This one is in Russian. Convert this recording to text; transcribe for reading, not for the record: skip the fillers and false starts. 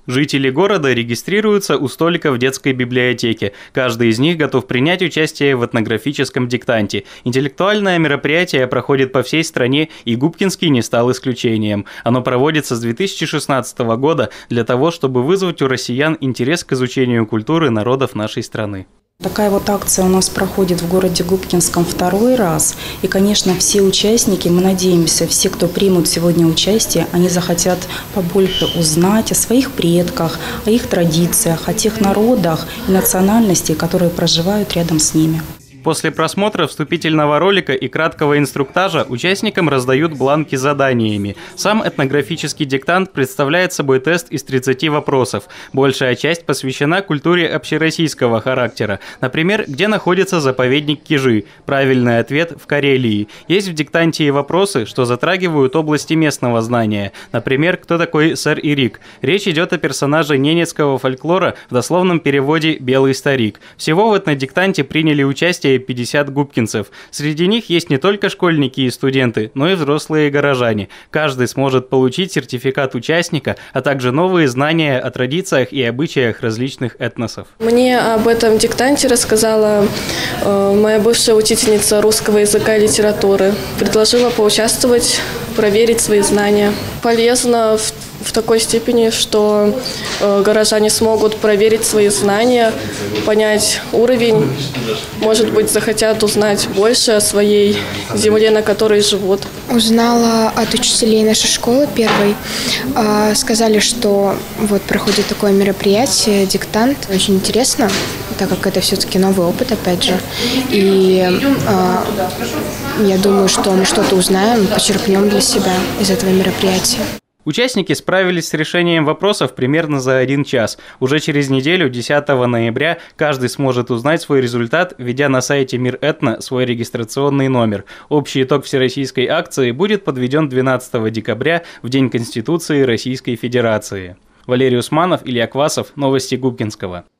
Жители города регистрируются у столика в детской библиотеке. Каждый из них готов принять участие в этнографическом диктанте. Интеллектуальное мероприятие проходит по всей стране, и Губкинский не стал исключением. Оно проводится с 2016 года для того, чтобы вызвать у россиян интерес к изучению культуры народов нашей страны. Такая вот акция у нас проходит в городе Губкинском второй раз. И, конечно, все участники, мы надеемся, все, кто примут сегодня участие, они захотят побольше узнать о своих предках, о их традициях, о тех народах и национальностях, которые проживают рядом с ними. После просмотра вступительного ролика и краткого инструктажа участникам раздают бланки с заданиями. Сам этнографический диктант представляет собой тест из 30 вопросов. Большая часть посвящена культуре общероссийского характера. Например, где находится заповедник Кижи? Правильный ответ – в Карелии. Есть в диктанте и вопросы, что затрагивают области местного знания. Например, кто такой сэр Ирик? Речь идет о персонаже ненецкого фольклора, в дословном переводе «белый старик». Всего в этнодиктанте приняли участие 50 губкинцев. Среди них есть не только школьники и студенты, но и взрослые горожане. Каждый сможет получить сертификат участника, а также новые знания о традициях и обычаях различных этносов. Мне об этом диктанте рассказала моя бывшая учительница русского языка и литературы. Предложила поучаствовать, проверить свои знания. Полезно в такой степени, что горожане смогут проверить свои знания, понять уровень, может быть, захотят узнать больше о своей земле, на которой живут. Узнала от учителей нашей школы первой. Сказали, что вот проходит такое мероприятие, диктант. Очень интересно, так как это все-таки новый опыт, опять же. И я думаю, что мы что-то узнаем, почерпнем для себя из этого мероприятия. Участники справились с решением вопросов примерно за 1 час. Уже через неделю, 10 ноября, каждый сможет узнать свой результат, введя на сайте Мир Этно свой регистрационный номер. Общий итог всероссийской акции будет подведен 12 декабря, в День Конституции Российской Федерации. Валерий Усманов, Илья Квасов. Новости Губкинского.